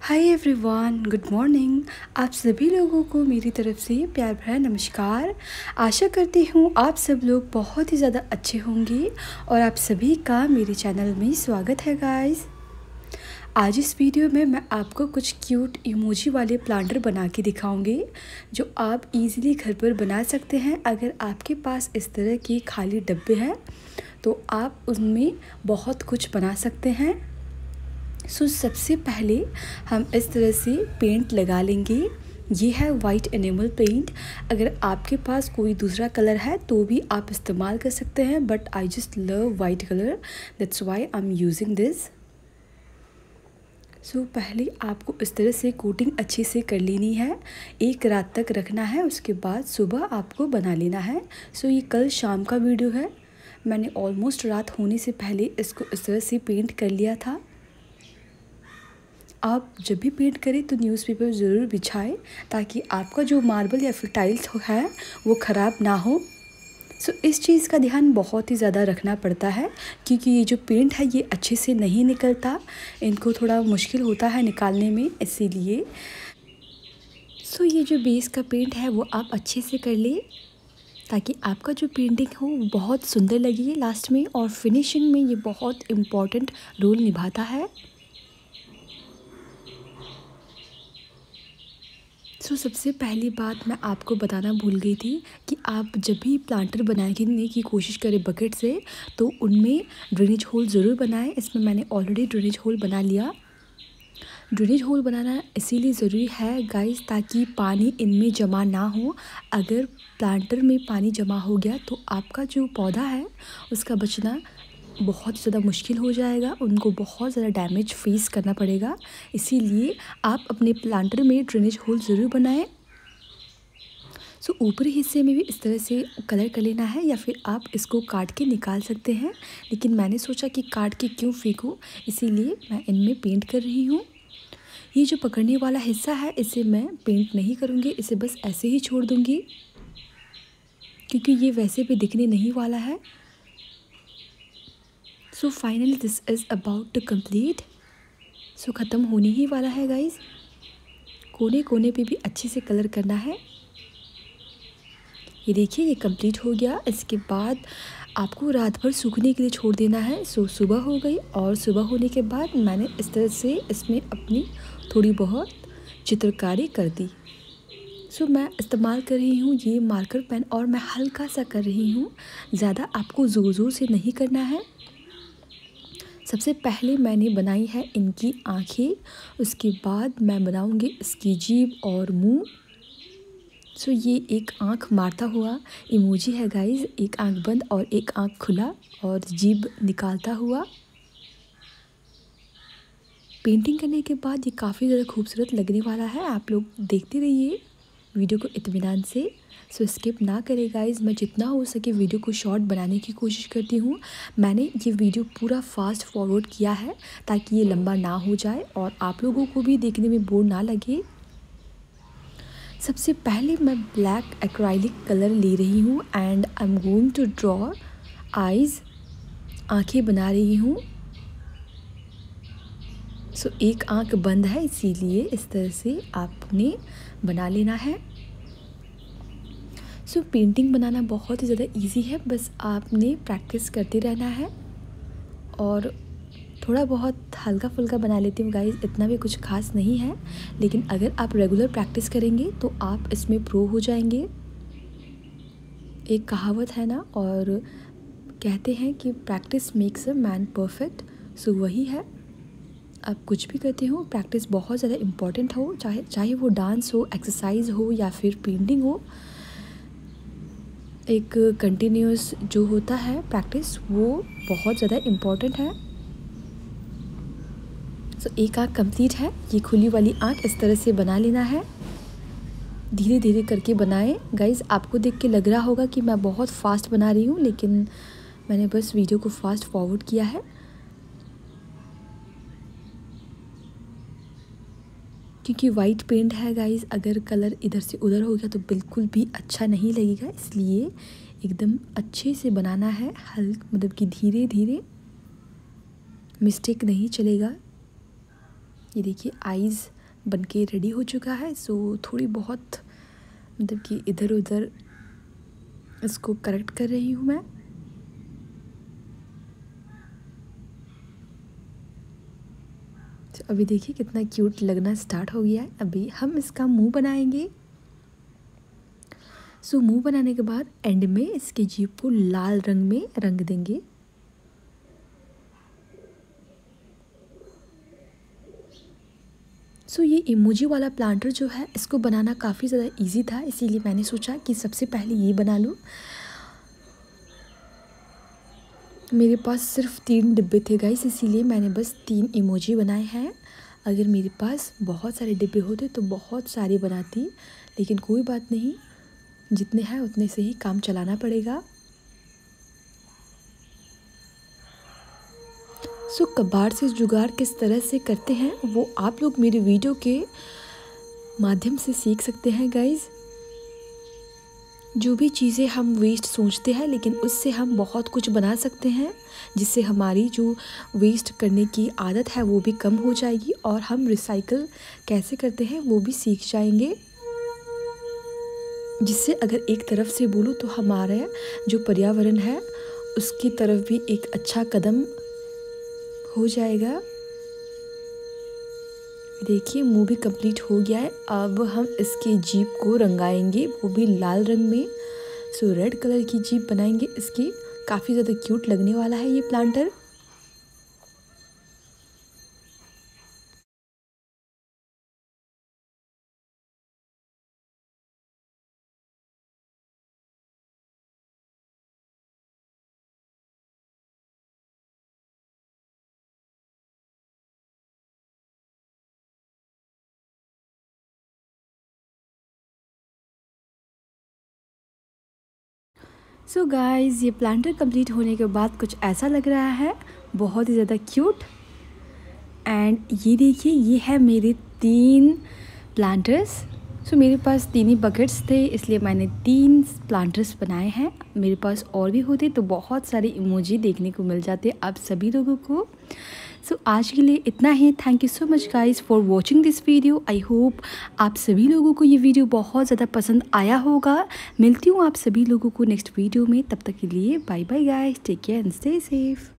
Hi everyone, good morning. आप सभी लोगों को मेरी तरफ से प्यार भरा नमस्कार। आशा करती हूँ आप सब लोग बहुत ही ज़्यादा अच्छे होंगे और आप सभी का मेरे चैनल में स्वागत है गाइस। आज इस वीडियो में मैं आपको कुछ क्यूट इमोजी वाले प्लांटर बना के दिखाऊंगी जो आप इजीली घर पर बना सकते हैं। अगर आपके पास इस तरह के खाली डब्बे हैं तो आप उनमें बहुत कुछ बना सकते हैं। सबसे पहले हम इस तरह से पेंट लगा लेंगे। ये है वाइट एनिमल पेंट। अगर आपके पास कोई दूसरा कलर है तो भी आप इस्तेमाल कर सकते हैं, but I just love white colour, that's why I am using this. पहले आपको इस तरह से कोटिंग अच्छे से कर लेनी है, एक रात तक रखना है, उसके बाद सुबह आपको बना लेना है। ये कल शाम का वीडियो है। मैंने ऑलमोस्ट रात होने से पहले इसको इस तरह से पेंट कर लिया था। आप जब भी पेंट करें तो न्यूज़पेपर ज़रूर बिछाएं ताकि आपका जो मार्बल या फिर टाइल्स है वो ख़राब ना हो। इस चीज़ का ध्यान बहुत ही ज़्यादा रखना पड़ता है क्योंकि ये जो पेंट है ये अच्छे से नहीं निकलता, इनको थोड़ा मुश्किल होता है निकालने में, इसीलिए ये जो बेस का पेंट है वो आप अच्छे से कर ले ताकि आपका जो पेंटिंग हो वो बहुत सुंदर लगे लास्ट में, और फिनिशिंग में ये बहुत इम्पॉर्टेंट रोल निभाता है। सबसे पहली बात मैं आपको बताना भूल गई थी कि आप जब भी प्लांटर बनाने की कोशिश करें बकेट से तो उनमें ड्रेनेज होल ज़रूर बनाएं। इसमें मैंने ऑलरेडी ड्रेनेज होल बना लिया। ड्रेनेज होल बनाना इसीलिए ज़रूरी है गाइस ताकि पानी इनमें जमा ना हो। अगर प्लांटर में पानी जमा हो गया तो आपका जो पौधा है उसका बचना बहुत ज़्यादा मुश्किल हो जाएगा, उनको बहुत ज़्यादा डैमेज फेस करना पड़ेगा। इसीलिए आप अपने प्लांटर में ड्रेनेज होल ज़रूर बनाएं। ऊपरी हिस्से में भी इस तरह से कलर कर लेना है या फिर आप इसको काट के निकाल सकते हैं, लेकिन मैंने सोचा कि काट के क्यों फेंकूं, इसीलिए मैं इनमें पेंट कर रही हूँ। ये जो पकड़ने वाला हिस्सा है इसे मैं पेंट नहीं करूँगी, इसे बस ऐसे ही छोड़ दूँगी क्योंकि ये वैसे भी दिखने नहीं वाला है। Finally this is about to complete. ख़त्म होने ही वाला है गाइस। कोने कोने पे भी अच्छे से कलर करना है। ये देखिए ये कंप्लीट हो गया। इसके बाद आपको रात भर सूखने के लिए छोड़ देना है। सुबह हो गई और सुबह होने के बाद मैंने इस तरह से इसमें अपनी थोड़ी बहुत चित्रकारी कर दी। मैं इस्तेमाल कर रही हूँ ये मार्कर पेन और मैं हल्का सा कर रही हूँ, ज़्यादा आपको ज़ोर ज़ोर से नहीं करना है। सबसे पहले मैंने बनाई है इनकी आँखें, उसके बाद मैं बनाऊँगी इसकी जीभ और मुंह। ये एक आँख मारता हुआ इमोजी है गाइस, एक आँख बंद और एक आँख खुला और जीभ निकालता हुआ। पेंटिंग करने के बाद ये काफ़ी ज़्यादा खूबसूरत लगने वाला है। आप लोग देखते रहिए वीडियो को इत्मीनान से। स्किप ना करें गाइस। मैं जितना हो सके वीडियो को शॉर्ट बनाने की कोशिश करती हूँ। मैंने ये वीडियो पूरा फास्ट फॉरवर्ड किया है ताकि ये लंबा ना हो जाए और आप लोगों को भी देखने में बोर ना लगे। सबसे पहले मैं ब्लैक एक्राइलिक कलर ले रही हूँ and I am going to draw eyes, आँखें बना रही हूँ। एक आँख बंद है इसीलिए इस तरह से आपने बना लेना है। पेंटिंग बनाना बहुत ही ज़्यादा इजी है, बस आपने प्रैक्टिस करते रहना है। और थोड़ा बहुत हल्का फुल्का बना लेती हूँ गाइस, इतना भी कुछ खास नहीं है, लेकिन अगर आप रेगुलर प्रैक्टिस करेंगे तो आप इसमें प्रो हो जाएंगे। एक कहावत है ना, और कहते हैं कि practice makes a man perfect. वही है, आप कुछ भी करते हो प्रैक्टिस बहुत ज़्यादा इम्पॉर्टेंट हो, चाहे वो डांस हो, एक्सरसाइज हो या फिर पेंटिंग हो। एक कंटिन्यूस जो होता है प्रैक्टिस वो बहुत ज़्यादा इम्पॉर्टेंट है। एक आँख कंप्लीट है। ये खुली वाली आँख इस तरह से बना लेना है, धीरे धीरे करके बनाएं गाइस। आपको देख के लग रहा होगा कि मैं बहुत फास्ट बना रही हूँ, लेकिन मैंने बस वीडियो को फास्ट फॉरवर्ड किया है। क्योंकि वाइट पेंट है गाइस, अगर कलर इधर से उधर हो गया तो बिल्कुल भी अच्छा नहीं लगेगा, इसलिए एकदम अच्छे से बनाना है। मतलब कि धीरे धीरे, मिस्टेक नहीं चलेगा। ये देखिए आइज़ बनके रेडी हो चुका है। सो थोड़ी बहुत मतलब कि इधर उधर इसको करेक्ट कर रही हूँ मैं। तो अभी देखिए कितना क्यूट लगना स्टार्ट हो गया है। अभी हम इसका मुंह बनाएंगे। सो मुंह बनाने के बाद एंड में इसके जीभ को लाल रंग में रंग देंगे। सो ये इमोजी वाला प्लांटर जो है इसको बनाना काफ़ी ज़्यादा इजी था, इसीलिए मैंने सोचा कि सबसे पहले ये बना लूँ। मेरे पास सिर्फ 3 डिब्बे थे गाइस, इसीलिए मैंने बस 3 इमोजी बनाए हैं। अगर मेरे पास बहुत सारे डिब्बे होते तो बहुत सारे बनाती, लेकिन कोई बात नहीं, जितने हैं उतने से ही काम चलाना पड़ेगा। सो कबाड़ से जुगाड़ किस तरह से करते हैं वो आप लोग मेरे वीडियो के माध्यम से सीख सकते हैं गाइस। जो भी चीज़ें हम वेस्ट सोचते हैं लेकिन उससे हम बहुत कुछ बना सकते हैं, जिससे हमारी जो वेस्ट करने की आदत है वो भी कम हो जाएगी और हम रिसाइकल कैसे करते हैं वो भी सीख जाएंगे। जिससे अगर एक तरफ से बोलूँ तो हमारा जो पर्यावरण है उसकी तरफ भी एक अच्छा कदम हो जाएगा। देखिए मुंह भी कंप्लीट हो गया है। अब हम इसके जीभ को रंगाएंगे, वो भी लाल रंग में। सो रेड कलर की जीभ बनाएंगे इसकी। काफ़ी ज़्यादा क्यूट लगने वाला है ये प्लांटर। सो गाइस ये प्लांटर कंप्लीट होने के बाद कुछ ऐसा लग रहा है, बहुत ही ज़्यादा क्यूट। एंड ये देखिए ये है मेरे 3 प्लांटर्स। सो मेरे पास 3 ही बकेट्स थे, इसलिए मैंने 3 प्लांटर्स बनाए हैं। मेरे पास और भी होते तो बहुत सारे इमोजी देखने को मिल जाते आप सभी लोगों को। सो आज के लिए इतना ही। Thank you so much guys for watching this video. I hope आप सभी लोगों को ये वीडियो बहुत ज़्यादा पसंद आया होगा। मिलती हूँ आप सभी लोगों को नेक्स्ट वीडियो में। तब तक के लिए bye bye guys, take care and stay safe.